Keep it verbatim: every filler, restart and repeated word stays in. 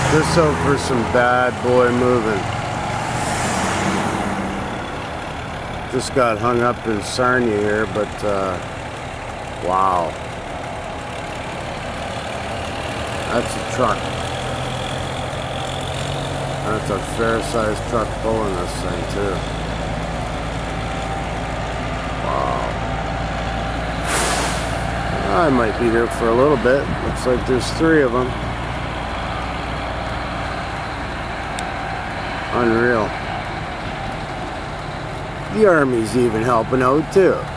Just hope for some bad boy moving. Just got hung up in Sarnia here, but uh, wow. That's a truck. That's a fair-sized truck pulling this thing too. Wow. I might be here for a little bit. Looks like there's three of them. Unreal. The Army's even helping out too.